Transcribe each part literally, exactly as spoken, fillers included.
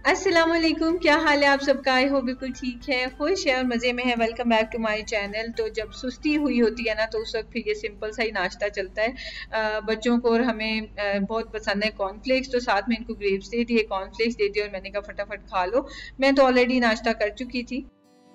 अस्सलाम वालेकुम, क्या हाल है आप सबका। आई हो बिल्कुल ठीक है, खुश है और मज़े में है। Welcome back to my channel. तो जब सुस्ती हुई होती है ना तो उस वक्त फिर ये सिंपल सा ही नाश्ता चलता है। आ, बच्चों को और हमें आ, बहुत पसंद है कॉर्नफ्लेक्स, तो साथ में इनको ग्रेप्स दे दिए, कॉर्नफ्लेक्स दे दिए और मैंने कहा फटाफट खा लो। मैं तो ऑलरेडी नाश्ता कर चुकी थी।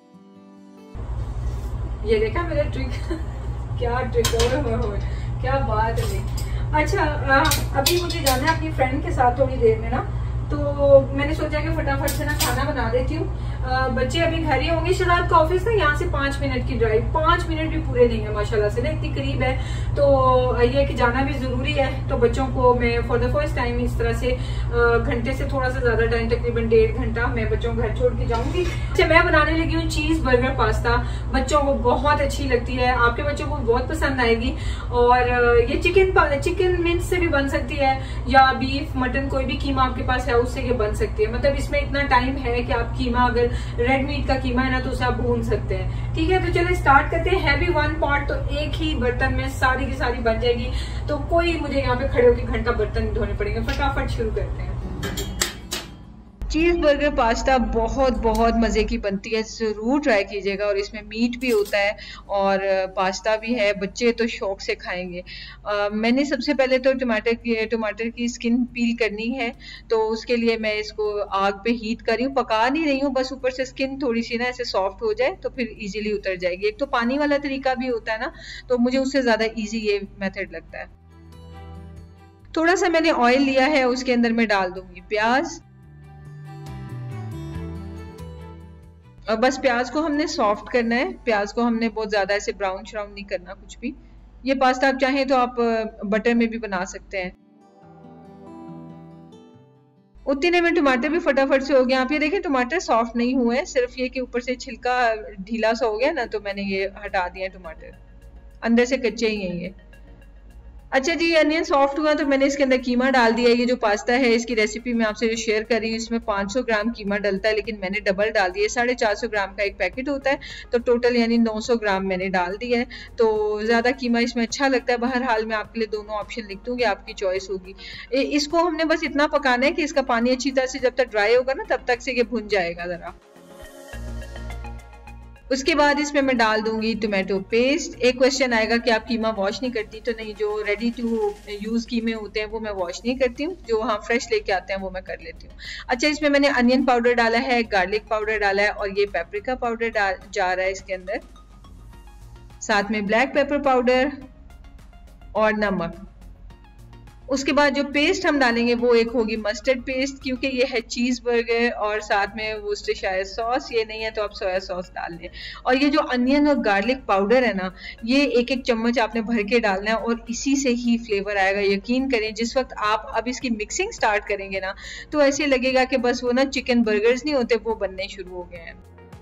ये देखा मेरा ट्रिक क्या ट्रिक है, क्या बात है। अच्छा, आ, अभी मुझे जाना है अपनी फ्रेंड के साथ थोड़ी देर में ना, तो मैंने सोचा कि फटाफट से ना खाना बना देती हूँ। बच्चे अभी घर ही होंगे। शराब का ऑफिस ना यहाँ से पांच मिनट की ड्राइव, पांच मिनट भी पूरे नहीं है माशाल्लाह से ना, इतनी करीब है। तो ये कि जाना भी जरूरी है। तो बच्चों को मैं फॉर द फर्स्ट टाइम इस तरह से घंटे से थोड़ा सा ज्यादा टाइम, तकरीबन डेढ़ घंटा मैं बच्चों को घर छोड़ के जाऊंगी। अच्छा, मैं बनाने लगी हूँ चीज बर्गर पास्ता। बच्चों को बहुत अच्छी लगती है, आपके बच्चों को बहुत पसंद आएगी। और ये चिकन चिकन मिंच से भी बन सकती है, या बीफ मटन कोई भी कीमा आपके पास है उससे ये बन सकती है। मतलब इसमें इतना टाइम है कि आप कीमा, अगर रेड मीट का कीमा है ना तो उसे आप भून सकते हैं। ठीक है, तो चलो स्टार्ट करते हैं। हैवी वन पॉट, तो एक ही बर्तन में सारी की सारी बन जाएगी, तो कोई मुझे यहाँ पे खड़े होकर घंटा बर्तन नहीं धोने पड़ेंगे। फटाफट शुरू करते हैं। चीज बर्गर पास्ता बहुत बहुत मजे की बनती है, जरूर ट्राई कीजिएगा। और इसमें मीट भी होता है और पास्ता भी है, बच्चे तो शौक से खाएंगे। आ, मैंने सबसे पहले तो टमाटर की टमाटर की स्किन पील करनी है, तो उसके लिए मैं इसको आग पे हीट कर रही हूँ, पका नहीं रही हूँ, बस ऊपर से स्किन थोड़ी सी ना ऐसे सॉफ्ट हो जाए तो फिर इजीली उतर जाएगी। एक तो पानी वाला तरीका भी होता है ना, तो मुझे उससे ज्यादा इजी ये मेथड लगता है। थोड़ा सा मैंने ऑयल लिया है, उसके अंदर मैं डाल दूंगी प्याज। और बस प्याज को हमने सॉफ्ट करना है, प्याज को हमने बहुत ज्यादा ऐसे ब्राउन श्राउन नहीं करना कुछ भी। ये पास्ता आप चाहें तो आप बटर में भी बना सकते हैं। उतने में टमाटर भी फटाफट से हो गया। आप ये देखें टमाटर सॉफ्ट नहीं हुए हैं, सिर्फ ये कि ऊपर से छिलका ढीला सा हो गया ना, तो मैंने ये हटा दिया। टमाटर अंदर से कच्चे ही हैं ये। अच्छा जी, अनियन सॉफ्ट हुआ तो मैंने इसके अंदर कीमा डाल दिया। ये जो पास्ता है इसकी रेसिपी मैं आपसे जो शेयर कर रही हूँ, इसमें पाँच सौ ग्राम कीमा डलता है, लेकिन मैंने डबल डाल दिया। साढ़े चार सौ ग्राम का एक पैकेट होता है, तो टोटल यानी नौ सौ ग्राम मैंने डाल दिया है। तो ज़्यादा कीमा इसमें अच्छा लगता है। बहरहाल मैं आपके लिए दोनों ऑप्शन लिख दूंगी, आपकी चॉइस होगी। इसको हमने बस इतना पकाना है कि इसका पानी अच्छी तरह से जब तक ड्राई होगा ना तब तक से ये भुन जाएगा ज़रा। उसके बाद इसमें मैं डाल दूंगी टोमेटो पेस्ट। एक क्वेश्चन आएगा कि आप कीमा वॉश नहीं करती, तो नहीं, जो रेडी टू यूज कीमे होते हैं वो मैं वॉश नहीं करती हूँ, जो वहाँ फ्रेश लेके आते हैं वो मैं कर लेती हूँ। अच्छा, इसमें मैंने अनियन पाउडर डाला है, गार्लिक पाउडर डाला है और ये पेपरिका पाउडर डाल जा रहा है इसके अंदर, साथ में ब्लैक पेपर पाउडर और नमक। उसके बाद जो पेस्ट हम डालेंगे वो एक होगी मस्टर्ड पेस्ट, क्योंकि ये है चीज बर्गर, और साथ में वोस्टरशायर सॉस, ये नहीं है तो आप सोया सॉस डाल लें। और ये जो अनियन और गार्लिक पाउडर है ना, ये एक एक चम्मच आपने भर के डालना है और इसी से ही फ्लेवर आएगा। यकीन करें, जिस वक्त आप अब इसकी मिक्सिंग स्टार्ट करेंगे ना तो ऐसे लगेगा कि बस वो ना चिकन बर्गर्स नहीं होते, वो बनने शुरू हो गए हैं।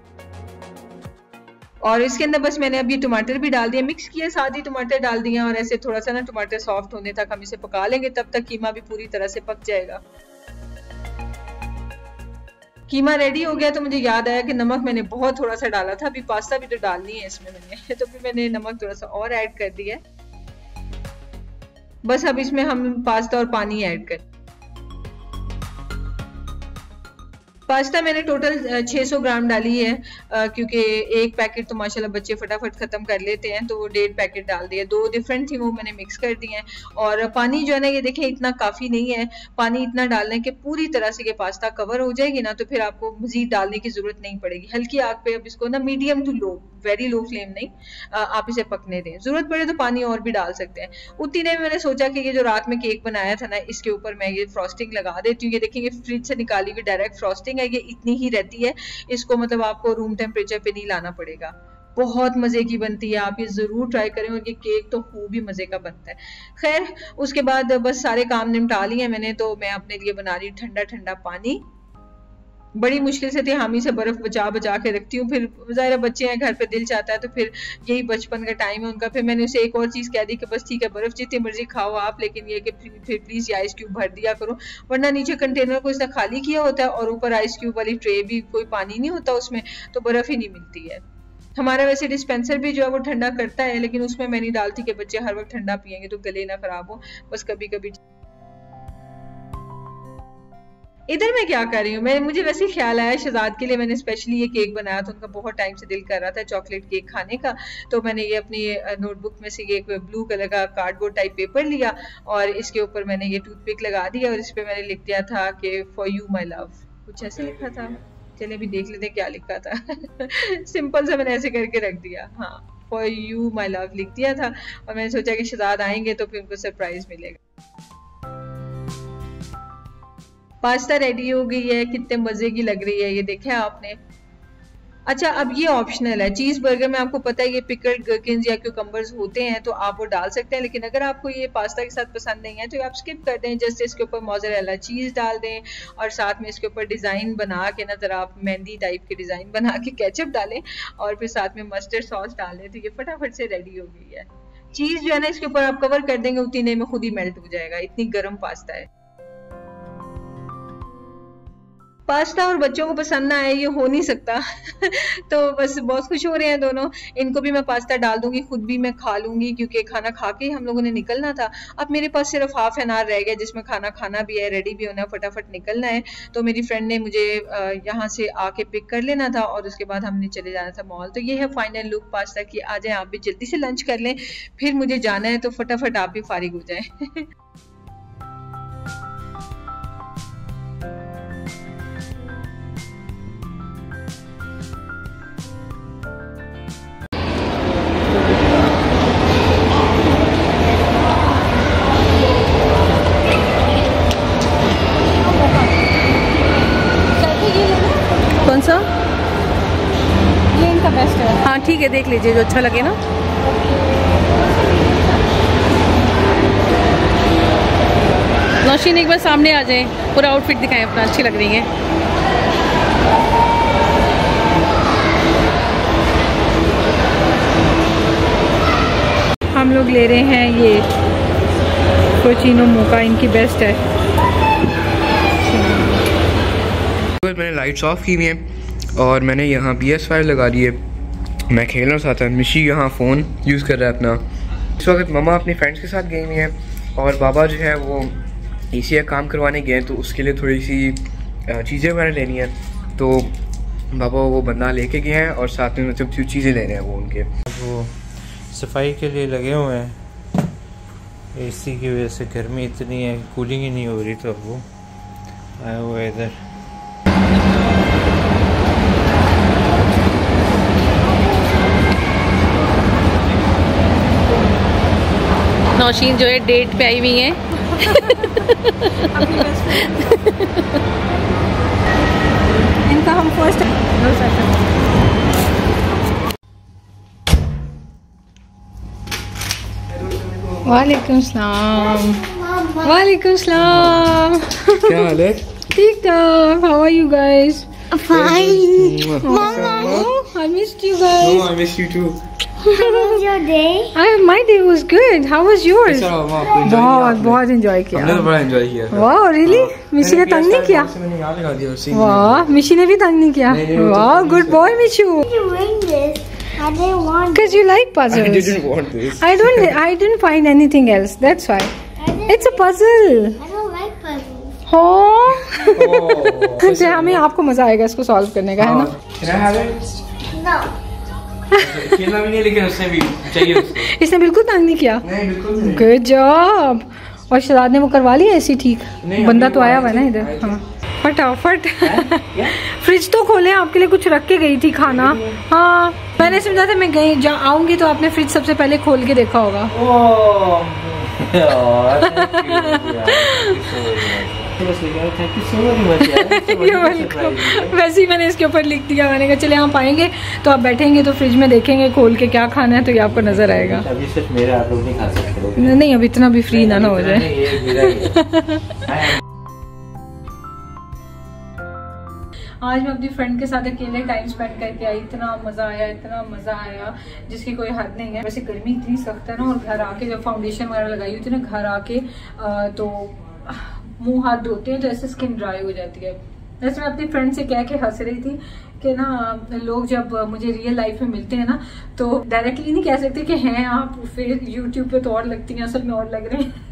और इसके अंदर बस मैंने अभी टमाटर भी डाल दिया, मिक्स किया, साथ ही टमाटर डाल दिया और ऐसे थोड़ा सा ना टमाटर सॉफ्ट होने तक हम इसे पका लेंगे, तब तक कीमा भी पूरी तरह से पक जाएगा। कीमा रेडी हो गया तो मुझे याद आया कि नमक मैंने बहुत थोड़ा सा डाला था, अभी पास्ता भी तो डालनी है इसमें मैंने तो फिर मैंने नमक थोड़ा सा और ऐड कर दिया। बस अब इसमें हम पास्ता और पानी ऐड कर। पास्ता मैंने टोटल छह सौ ग्राम डाली है, क्योंकि एक पैकेट तो माशाल्लाह बच्चे फटाफट ख़त्म कर लेते हैं, तो वो डेढ़ पैकेट डाल दिए। दो डिफरेंट थी वो मैंने मिक्स कर दी हैं। और पानी जो है ना, ये देखें इतना काफ़ी नहीं है, पानी इतना डालने के पूरी तरह से ये पास्ता कवर हो जाएगी ना, तो फिर आपको मज़ीद डालने की ज़रूरत नहीं पड़ेगी। हल्की आग पे अब इसको ना medium to low, very low flame नहीं, आप इसे पकने दें। ज़रूरत पड़े तो पानी और भी डाल सकते हैं। उतनी में मैंने सोचा कि ये जो रात में केक बनाया था ना, इसके ऊपर मैं ये फ्रॉस्टिंग लगा देती हूँ। ये देखेंगे फ्रिज से निकाली हुई डायरेक्ट फ्रॉस्टिंग है, ये इतनी ही रहती है, इसको मतलब आपको रूम टेम्परेचर पे नहीं लाना पड़ेगा। बहुत मजे की बनती है, आप ये जरूर ट्राई करें, और ये केक तो खूब ही मजे का बनता है। खैर, उसके बाद बस सारे काम निपटा लिए मैंने, तो मैं अपने लिए बना रही ठंडा ठंडा पानी। बड़ी मुश्किल से हामी से बर्फ बचा बचा के रखती हूँ, फिर ज़ाहिर बच्चे हैं घर पे, दिल चाहता है, तो फिर यही बचपन का टाइम है उनका। फिर मैंने उसे एक और चीज़ कह दी कि बस ठीक है, बर्फ जितनी मर्जी खाओ आप, लेकिन ये कि फिर प्लीज़ आइस क्यूब भर दिया करो, वरना नीचे कंटेनर को इसने खाली किया होता है और ऊपर आइस क्यूब वाली ट्रे भी, कोई पानी नहीं होता उसमें, तो बर्फ ही नहीं मिलती है। हमारा वैसे डिस्पेंसर भी जो है वो ठंडा करता है, लेकिन उसमें मैं नहीं डालती कि बच्चे हर वक्त ठंडा पियेंगे तो गले ना खराब हो, बस कभी कभी। इधर मैं क्या कर रही हूँ, मैं मुझे वैसे ही ख्याल आया शहजाद के लिए मैंने स्पेशली ये केक बनाया था, उनका बहुत टाइम से दिल कर रहा था चॉकलेट केक खाने का। तो मैंने ये अपनी नोटबुक में से एक ब्लू कलर का कार्डबोर्ड टाइप पेपर लिया और इसके ऊपर मैंने ये टूथपिक लगा दिया और इस पर मैंने लिख दिया था कि फॉर यू माई लव, कुछ ऐसे लिखा था। चले अभी देख लेते क्या लिखा था। सिंपल सा मैंने ऐसे करके रख दिया, हाँ फॉर यू माई लव लिख दिया था। और मैंने सोचा कि शहजाद आएंगे तो फिर उनको सरप्राइज मिलेगा। पास्ता रेडी हो गई है, कितने मजे की लग रही है ये, देखा है आपने। अच्छा अब ये ऑप्शनल है, चीज बर्गर में आपको पता है ये पिकल्ड गर्किन्स या क्यूकम्बर्स होते हैं तो आप वो डाल सकते हैं, लेकिन अगर आपको ये पास्ता के साथ पसंद नहीं है तो आप स्किप कर दें। जस्ट इसके ऊपर मोज़रेला चीज डाल दें और साथ में इसके ऊपर डिजाइन बना के ना जरा आप मेहंदी टाइप के डिजाइन बना के केचप डालें और फिर साथ में मस्टर्ड सॉस डाल दें तो ये फटाफट से रेडी हो गई है। चीज जो है ना इसके ऊपर आप कवर कर देंगे उतनी देर में खुद ही मेल्ट हो जाएगा, इतनी गर्म पास्ता है। पास्ता और बच्चों को पसंद ना आए ये हो नहीं सकता। तो बस बहुत खुश हो रहे हैं दोनों, इनको भी मैं पास्ता डाल दूंगी, खुद भी मैं खा लूंगी क्योंकि खाना खा के हम लोगों ने निकलना था। अब मेरे पास सिर्फ हाफ एन आवर रह गया जिसमें खाना खाना भी है, रेडी भी होना है, फटाफट निकलना है। तो मेरी फ्रेंड ने मुझे यहाँ से आके पिक कर लेना था और उसके बाद हमने चले जाना था मॉल। तो ये है फाइनल लुक पास्ता की। आ जाए आप भी जल्दी से लंच कर लें, फिर मुझे जाना है तो फटाफट आप भी फारिग हो जाए। कौन सा? ये इनका बेस्ट है। हाँ ठीक है, देख लीजिए जो अच्छा लगे ना। नौशीन एक बार सामने आ जाए, पूरा आउटफिट दिखाएं अपना, अच्छी लग रही है। हम लोग ले रहे हैं ये कोचिनो मोका, इनकी बेस्ट है। मैंने लाइट्स ऑफ की हुई हैं और मैंने यहाँ पी एस फाइव लगा दी है, मैं खेलना चाहता हूँ। मिशी यहाँ फ़ोन यूज़ कर रहा है अपना। इस वक्त ममा अपनी फ्रेंड्स के साथ गई हुई हैं और बाबा जो है वो ई सी का काम करवाने गए हैं, तो उसके लिए थोड़ी सी चीज़ें वगैरह लेनी है। तो बाबा वो बंदा लेके गए हैं और साथ में मतलब जो चीज़ें लेने हैं वो उनके वो सफाई के लिए लगे हुए हैं। एसी की वजह से गर्मी इतनी है, कूलिंग ही नहीं हो रही, तो अब वो आया हुआ है इधर। नौशीन जो है डेट पे आई हुई है। इनका हम फर्स्ट वालेकुम सलाम। वालेकुम सलाम। क्या हाल है? ठीक ठाक। How are you guys? Fine. I missed you guys. No, I miss you too. How was your day? I, my day was good. How was yours? बहुत बहुत enjoy किया। हमने तो बड़ा enjoy किया। वाह really? मिशी ने तंग नहीं किया? मैंने याद लगा दिया और वाह मिशी ने भी तंग नहीं किया? वाह good boy Mishu. You win this. I didn't want. Because you like puzzles. I didn't want this. I don't. I didn't find anything else. That's why. I didn't It's a puzzle. I don't like puzzles. हाँ। Oh. तो हमें आपको मजा आएगा इसको solve करने का, है ना? Can I have it? No. खेलना भी नहीं, लेकिन उसने भी चाहिए उसको। इसने बिल्कुल तंग नहीं किया। नहीं बिल्कुल नहीं। Good job. और शहजाद ने वो करवा लिया ऐसी ठीक? बंदा तो आया हुआ है ना इधर। हाँ फटाफट। फ्रिज तो खोले, आपके लिए कुछ रख के गई थी खाना। हाँ मैंने समझा था मैं गई जा आऊंगी तो आपने फ्रिज सबसे पहले खोल के देखा होगा। वैसे ही मैंने इसके ऊपर लिख दिया, मैंने कहा चले आप आएंगे तो आप बैठेंगे तो फ्रिज में देखेंगे खोल के क्या खाना है तो ये आपको नजर आएगा। अभी सिर्फ मेरे, आप लोग नहीं खा सकते। नहीं अब इतना भी फ्री ना ना हो जाए। आज मैं अपनी फ्रेंड के साथ अकेले टाइम स्पेंड करके आई, इतना मजा आया इतना मजा आया जिसकी कोई हद नहीं है। वैसे गर्मी इतनी सख्त है ना, और घर आके जब फाउंडेशन वगैरह लगाई हुई थी ना, घर आके आ, तो मुंह हाथ धोते हैं तो ऐसे स्किन ड्राई हो जाती है। वैसे मैं अपनी फ्रेंड से कह के हंस रही थी कि ना लोग जब मुझे रियल लाइफ में मिलते हैं ना तो डायरेक्टली नहीं कह सकते कि हैं आप, फिर यूट्यूब पे तो और लगती हैं, असल में और लग रहे हैं।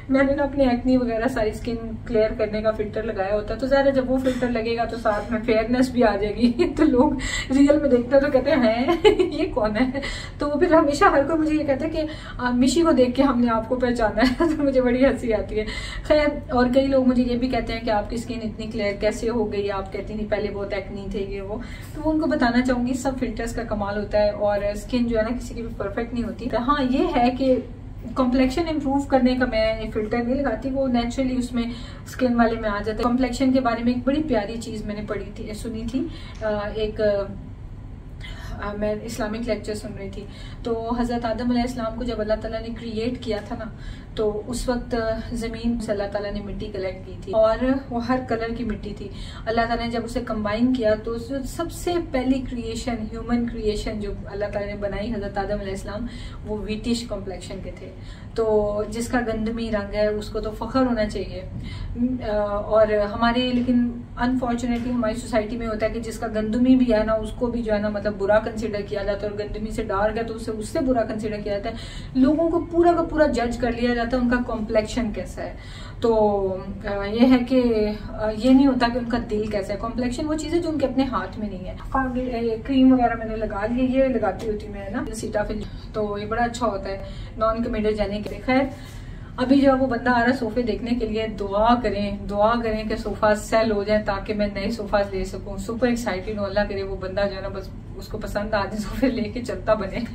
मैंने ना अपनी एक्नी वगैरह सारी स्किन क्लियर करने का फिल्टर लगाया होता है, तो ज़्यादा जब वो फिल्टर लगेगा तो साथ में फेयरनेस भी आ जाएगी। तो लोग रियल में देखते हैं तो कहते हैं ये कौन है। तो वो फिर हमेशा हर कोई मुझे ये कहता है कि मिशी को देख के हमने आपको पहचाना है। तो मुझे बड़ी हंसी आती है। खैर, और कई लोग मुझे ये भी कहते हैं कि आपकी स्किन इतनी क्लियर कैसे हो गई, आप कहती नहीं पहले बहुत एक्नी थे ये वो। तो वो उनको बताना चाहूंगी सब फिल्टर्स का कमाल होता है और स्किन जो है ना किसी की भी परफेक्ट नहीं होती। हाँ ये है कि कॉम्प्लेक्शन इंप्रूव करने का मैं फिल्टर नहीं लगाती, वो नेचुरली उसमें स्किन वाले में आ जाता है। कॉम्प्लेक्शन के बारे में एक बड़ी प्यारी चीज़ मैंने पढ़ी थी, सुनी थी। एक आ, मैं इस्लामिक लेक्चर सुन रही थी, तो हज़रत आदम अलैहिस्सलाम को जब अल्लाह ताला ने क्रिएट किया था ना, तो उस वक्त ज़मीन से अल्लाह ताला ने मिट्टी कलेक्ट की थी और वो हर कलर की मिट्टी थी। अल्लाह ताला ने जब उसे कंबाइन किया तो सबसे पहली क्रिएशन, ह्यूमन क्रिएशन जो अल्लाह ताला ने बनाई हज़रत आदम अलैहिस्सलाम, वो व्हीटिश कॉम्प्लेक्शन के थे। तो जिसका गंदमी रंग है उसको तो फख्र होना चाहिए। और हमारे लेकिन अनफॉर्चुनेटली हमारी सोसाइटी में होता है कि जिसका गंदमी भी है ना उसको भी जो है ना मतलब बुरा कंसिडर किया जाता है, और गंदमी से डार्क है तो उससे उससे बुरा कंसिडर किया जाता है। लोगों को पूरा का पूरा जज कर लिया जाता है उनका कॉम्प्लेक्शन कैसा है। तो ये है कि ये नहीं होता कि उनका दिल कैसा है। कॉम्प्लेक्शन वो चीज़ है जो उनके अपने हाथ में नहीं है। क्रीम वगैरह मैंने लगा ली, ये लगाती होती मैं ना सीटाफिल, तो ये बड़ा अच्छा होता है नॉन कमेडोजेनिक। खैर, अभी जो वो बंदा आ रहा है सोफे देखने के लिए, दुआ करें दुआ करें कि सोफा सेल हो जाए ताकि मैं नए सोफा ले सकूं। सुपर एक्साइटेड हूँ, अल्लाह करे वो बंदा जो है ना बस उसको पसंद आ जाए, सोफे लेके चलता बने।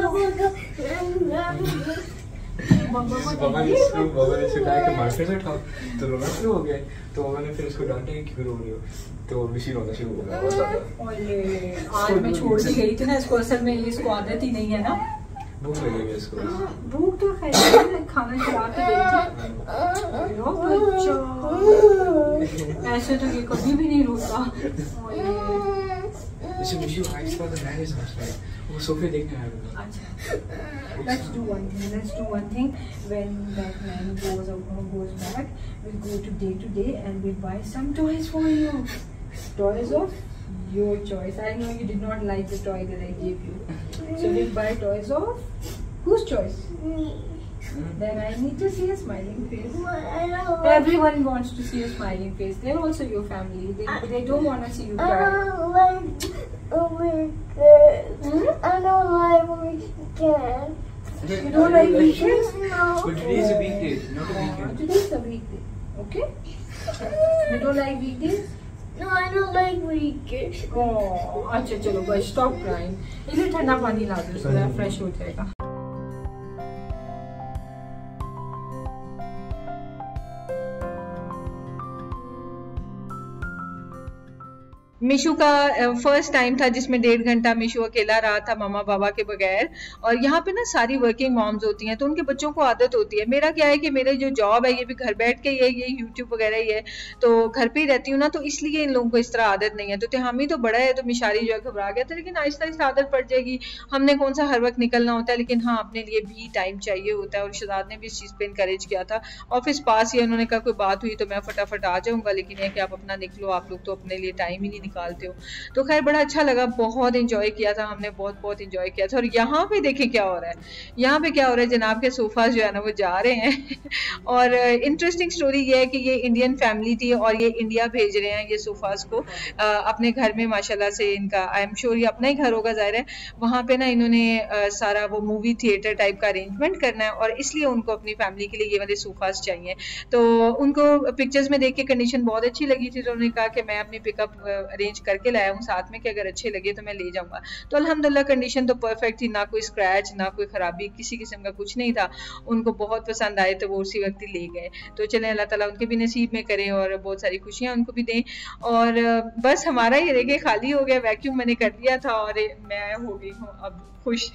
पापा ने इसको पापा ने सिखाया कि मार्केट से खाओ, तो रोना शुरू हो गया। तो मैंने फिर उसको डांटा कि क्यों रो रही हो, तो मिशी रोना शुरू हो गया बहुत ज्यादा। आज मैं छोड़ के गई थी ना इसको, असल में इसको आदत ही नहीं है ना, भूख लगी है इसको। भूख तो खैर खाना खिला के गई थी। ऐसे तो ये कभी भी नहीं रोता। अच्छा मिशी आइस का तो मैंने समझ पाया, वो सोफे देखने आया। अच्छा, let's do one thing. Let's do one thing. When that man goes out, goes back, we'll go to day to day and we'll buy some toys for you. Toys of your choice. I know you did not like the toy that I gave you, so we'll buy toys of whose choice? Me. Then I need to see a smiling face. I don't Everyone wants to see a smiling face. They're also your family. They, they don't want to see you I cry. don't like weekends. Hmm? I don't like weekends. You don't like weekends? No. But today is a weekday, not a Uh, weekend. today is a weekday. Okay? You don't like weekdays? No, I don't like weekends. Oh, अच्छा चलो बस stop crying. इसे ठंडा पानी ला दो, थोड़ा fresh हो जाएगा। मिशू का फर्स्ट टाइम था जिसमें डेढ़ घंटा मिशू अकेला रहा था मामा बाबा के बगैर। और यहाँ पे ना सारी वर्किंग मॉम्स होती हैं तो उनके बच्चों को आदत होती है। मेरा क्या है कि मेरे जो जॉब है ये भी घर बैठ के ही है, ये यूट्यूब वगैरह ही है, तो घर पे ही रहती हूँ ना, तो इसलिए इन लोगों को इस तरह आदत नहीं है। तो तिहामी तो बड़ा है तो मिशारी जो है घबरा गया था, लेकिन आहिस्ता आहिस्ता आदत पड़ जाएगी। हमने कौन सा हर वक्त निकलना होता है, लेकिन हाँ अपने लिए भी टाइम चाहिए होता है। और शहजाद ने भी इस चीज़ पर इंकरेज किया था। ऑफिस पास ही उन्होंने कहा कोई बात हुई तो मैं फटाफट आ जाऊँगा, लेकिन यह कि आप अपना निकलो, आप लोग तो अपने लिए टाइम ही नहीं निकालते हो। तो खैर बड़ा अच्छा लगा, बहुत इंजॉय किया था हमने, बहुत बहुत इंजॉय किया था। और यहाँ पे देखें क्या हो रहा है, यहाँ पे क्या हो रहा है, जनाब के सोफा जो है ना वो जा रहे हैं। और इंटरेस्टिंग स्टोरी ये है कि ये इंडियन फैमिली थी और ये इंडिया भेज रहे हैं ये सोफाज को आ, अपने घर में। माशाल्लाह से इनका आई एम श्योर ये अपना ही घर होगा ज़ाहिर है। वहाँ पे ना इन्होंने आ, सारा वो मूवी थिएटर टाइप का अरेंजमेंट करना है और इसलिए उनको अपनी फैमिली के लिए ये वाले सोफाज चाहिए। तो उनको पिक्चर्स में देख के कंडीशन बहुत अच्छी लगी थी, तो उन्होंने कहा कि मैं अपनी पिकअप अरेंज करके लाया हूँ साथ में कि अगर अच्छे लगे तो मैं ले जाऊंगा। तो अल्हम्दुलिल्लाह कंडीशन तो परफेक्ट थी, ना कोई स्क्रैच ना कोई खराबी, किसी किस्म का कुछ नहीं था। उनको बहुत पसंद आए तो वो उसी वक्त ही ले गए। तो चलें अल्लाह ताला उनके भी नसीब में करें और बहुत सारी खुशियां उनको भी दें। और बस हमारा ये रह गया खाली हो गया, वैक्यूम मैंने कर दिया था और मैं हो गई हूँ अब खुश।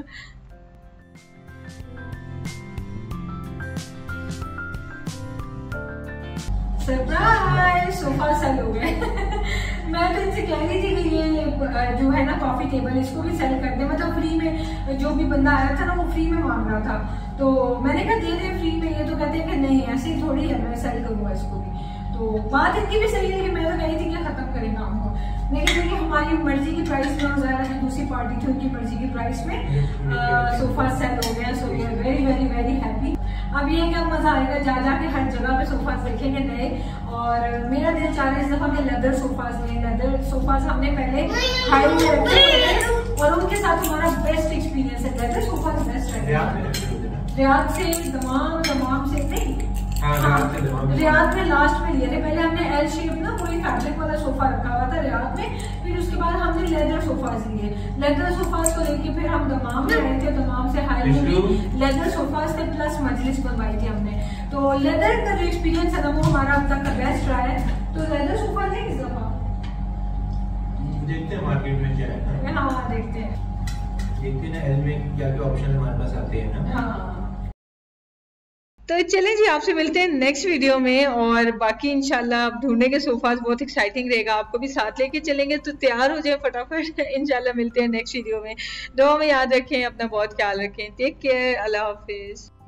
सरप्राइज, सोफा सेल हो गए। मैं तो इनसे कह रही थी कि ये जो है ना कॉफी टेबल इसको भी सेल कर दे, मतलब फ्री में। जो भी बंदा आया था ना वो फ्री में मांग रहा था, तो मैंने कहा दे दे फ्री में। ये तो कहते हैं कि नहीं ऐसे ही थोड़ी है, मैं सेल करूंगा इसको भी। तो बात इनकी भी सही है कि मैं तो कह रही थी कि खत्म करें काम को, लेकिन देखिए हमारी मर्जी की प्राइस में और ज़्यादा जो दूसरी पार्टी थी उनकी मर्जी की प्राइस में सोफा सेल हो गया। So we are very very very happy. अब ये क्या मजा आएगा, जा जाके हर जगह पे सोफास देखेंगे नए। और मेरा दिल चाह रहा है इस दफा मैं लेदर सोफास लें। लेदर सोफास हमने पहले हाई में रखे थे और उनके साथ हमारा बेस्ट एक्सपीरियंस है। लेदर सोफास बेस्ट है। रियाद से तमाम तमाम से नहीं, हाँ रियाद में लास्ट में लिए थे। पहले हमने एल शेप ना कोई फैब्रिक वाला सोफा रखा हुआ था रियाद में, फिर उसके बाद हमने लेदर सोफास लिए। लेदर सोफास को लेके फिर हम दमाम में आए थे, दमाम से हाई में भी लेदर सोफास थे प्लस मजलिस बनवाई थी हमने। तो लेदर का जो एक्सपीरियंस है ना वो हमारा अब तक का बेस्ट रहा है। तो लेदर सोफा लें इस दफा, देखते हैं मार्केट में क्या है। हाँ देखते हैं, देखते हैं ना एल में क्या क्या ऑप्शन हमारे पास आते हैं ना। हाँ तो चलें जी, आपसे मिलते हैं नेक्स्ट वीडियो में। और बाकी इंशाल्लाह आप ढूंढने के सोफास बहुत एक्साइटिंग रहेगा, आपको भी साथ लेके चलेंगे, तो तैयार हो जाए फटाफट। इंशाल्लाह मिलते हैं नेक्स्ट वीडियो में। दुआ में याद रखें, अपना बहुत ख्याल रखें। टेक केयर, अल्लाह हाफिज।